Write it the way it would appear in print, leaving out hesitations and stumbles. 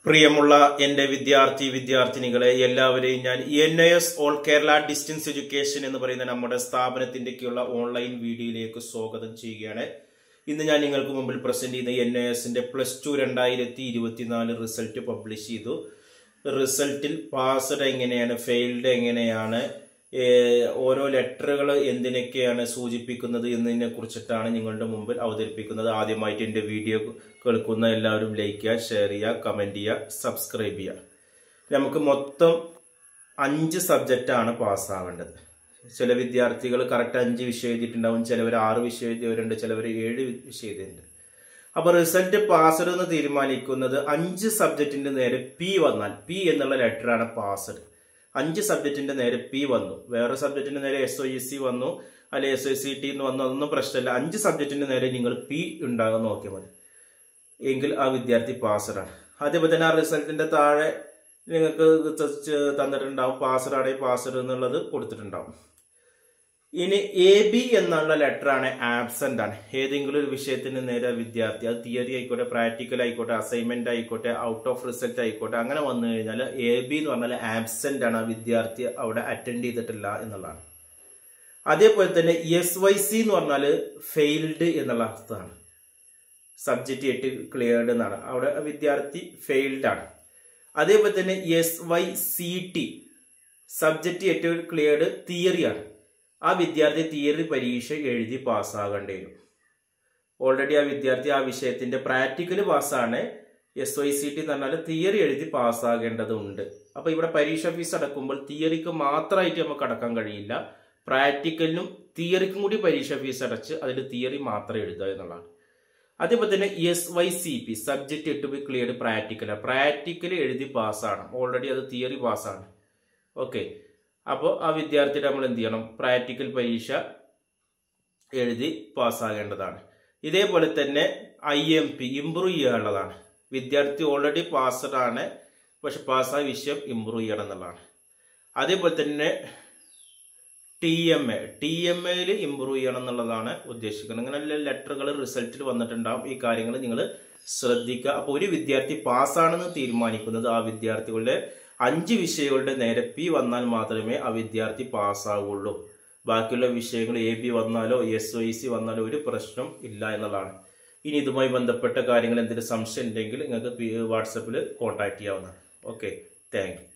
പ്രിയമുള്ള എൻ്റെ വിദ്യാർത്ഥിനികളെ എല്ലാവരെയും ഞാൻ NIS all Kerala distance education എന്ന് പറയുന്ന നമ്മുടെ സ്ഥാപനത്തിൻ്റെയൊക്കെയുള്ള ഓൺലൈൻ വീഡിയോയിലേക്ക് സ്വാഗതം ചെയ്യുകയാണ്. ഇന്ന് ഞാൻ നിങ്ങൾക്ക് മുമ്പിൽ പ്രസന്റ് ചെയ്യുന്ന NISന്റെ +2 2024 റിസൾട്ട് പബ്ലിഷ് ചെയ്തു. റിസൾട്ടിൽ പാസ്ഡ് എങ്ങനെയാണ്, ഫെയിൽഡ് എങ്ങനെയാണ്, ഓരോ ലെറ്ററുകൾ എന്തിനൊക്കെയാണ് സൂചിപ്പിക്കുന്നത് എന്നതിനെ കുറിച്ചിട്ടാണ് നിങ്ങളുടെ മുമ്പിൽ അവതരിപ്പിക്കുന്നത്. ആദ്യമായിട്ട് എൻ്റെ വീഡിയോ കേൾക്കുന്ന എല്ലാവരും ലൈക്ക് ചെയ്യുക, ഷെയർ ചെയ്യുക, കമൻറ്റ് ചെയ്യുക, സബ്സ്ക്രൈബ് ചെയ്യുക. നമുക്ക് മൊത്തം 5 സബ്ജക്റ്റാണ് പാസ്സാവേണ്ടത്. ചില വിദ്യാർത്ഥികൾ കറക്റ്റ് 5 വിഷയം എഴുതിയിട്ടുണ്ടാവും, ചിലവർ 6 വിഷയം എഴുതിയവരുണ്ട്, ചിലവർ 7 വിഷയം എഴുതിയിട്ടുണ്ട്. അപ്പോൾ റിസൾട്ട് പാസ്ഡ് എന്ന് തീരുമാനിക്കുന്നത് 5 സബ്ജക്റ്റിൻ്റെ നേരെ P വന്നാൽ, P എന്നുള്ള ലെറ്ററാണ് പാസ്ഡ്. 5 സബ്ജക്റ്റിന്റെ നേരെ P വന്നു, വേറെ സബ്ജക്റ്റിന്റെ നേരെ SOEC വന്നു, അല്ലെ SOECT എന്ന് വന്നു, അതൊന്നും പ്രശ്നമില്ല. 5 സബ്ജക്റ്റിന്റെ നേരെ നിങ്ങൾ P ഉണ്ടാകാൻ നോക്കിയാൽ മതി, എങ്കിൽ ആ വിദ്യാർത്ഥി പാസ്ഡാണ്. അതേപോലെ തന്നെ ആ റിസൾട്ടിന്റെ താഴെ നിങ്ങൾക്ക് തന്നിട്ടുണ്ടാവും പാസ്ഡ് ആണെങ്കിൽ പാസ്ഡ് എന്നുള്ളത് കൊടുത്തിട്ടുണ്ടാവും. ഇനി AB എന്നുള്ള ലെറ്ററാണ് ആബ്സെന്റ് ആണ്. ഏതെങ്കിലും ഒരു വിഷയത്തിന് നേരെ വിദ്യാർത്ഥി, അത് തിയറി ആയിക്കോട്ടെ, പ്രാക്ടിക്കൽ ആയിക്കോട്ടെ, അസൈൻമെന്റ് ആയിക്കോട്ടെ, ഔട്ട് ഓഫ് റിസൾട്ട് ആയിക്കോട്ടെ, അങ്ങനെ വന്നു കഴിഞ്ഞാൽ AB എന്ന് പറഞ്ഞാൽ ആബ്സെന്റ് ആണ്, ആ വിദ്യാർത്ഥി അവിടെ അറ്റൻഡ് ചെയ്തിട്ടില്ല എന്നുള്ളതാണ്. അതേപോലെ തന്നെ SYC എന്ന് പറഞ്ഞാൽ ഫെയിൽഡ് എന്നുള്ള അർത്ഥമാണ്. സബ്ജക്റ്റ് 8 ക്ലിയർഡ് എന്നാണ്, അവിടെ വിദ്യാർത്ഥി ഫെയിൽഡ് ആണ്. അതേപോലെ തന്നെ SYCT സബ്ജക്റ്റ് 8 ക്ലിയർഡ് തിയറിയാണ്, ആ വിദ്യാർത്ഥി തിയറി പരീക്ഷ എഴുതി പാസ്സാകേണ്ടി വരും. ഓൾറെഡി ആ വിദ്യാർത്ഥി ആ വിഷയത്തിന്റെ പ്രാക്ടിക്കല് പാസ്സാണ്. SYCT എന്ന് പറഞ്ഞാൽ തിയറി എഴുതി പാസ്സാകേണ്ടതുണ്ട്. അപ്പൊ ഇവിടെ പരീക്ഷ ഫീസ് അടക്കുമ്പോൾ തിയറിക്ക് മാത്രമായിട്ട് നമുക്ക് അടക്കാൻ കഴിയില്ല, പ്രാക്ടിക്കലിനും തിയറിക്കും കൂടി പരീക്ഷ ഫീസ് അടച്ച് അതിൽ തിയറി മാത്രം എഴുതുക എന്നുള്ളതാണ്. അതേപോലെ തന്നെ SYCP സബ്ജക്റ്റ് 8 ക്ലിയർഡ് പ്രാക്ടിക്കൽ എഴുതി പാസ്സാണ്, ഓൾറെഡി അത് തിയറി പാസ്സാണ്. ഓക്കെ, അപ്പോൾ ആ വിദ്യാർത്ഥിയുടെ നമ്മൾ എന്ത് ചെയ്യണം, പ്രാക്ടിക്കൽ പരീക്ഷ എഴുതി പാസ്സാകേണ്ടതാണ്. ഇതേപോലെ തന്നെ IMP ഇംപ്രൂവ് ചെയ്യാനുള്ളതാണ്. വിദ്യാർത്ഥി ഓൾറെഡി പാസ്ഡ് ആണ്, പക്ഷെ പാസ്സായ വിഷയം ഇംപ്രൂവ് ചെയ്യണം എന്നുള്ളതാണ്. അതേപോലെ തന്നെ TMAയിൽ ഇംപ്രൂവ് ചെയ്യണം എന്നുള്ളതാണ് ഉദ്ദേശിക്കുന്നത്. അങ്ങനെ ലെറ്ററുകൾ റിസൾട്ടിൽ വന്നിട്ടുണ്ടാവും. ഈ കാര്യങ്ങൾ നിങ്ങൾ ശ്രദ്ധിക്കുക. അപ്പോൾ ഒരു വിദ്യാർത്ഥി പാസ്സാണെന്ന് തീരുമാനിക്കുന്നത് ആ വിദ്യാർത്ഥികളുടെ 5 വിഷയങ്ങളുടെ നേരെ P വന്നാൽ മാത്രമേ ആ വിദ്യാർത്ഥി പാസ്സാവുള്ളൂ. ബാക്കിയുള്ള വിഷയങ്ങൾ AB വന്നാലോ SOEC വന്നാലോ ഒരു പ്രശ്നം ഇല്ല എന്നുള്ളതാണ്. ഇനി ഇതുമായി ബന്ധപ്പെട്ട കാര്യങ്ങൾ എന്തെങ്കിലും സംശയം ഉണ്ടെങ്കിൽ നിങ്ങൾക്ക് വാട്സപ്പിൽ കോൺടാക്ട് ചെയ്യാവുന്നതാണ്. Okay, thank U.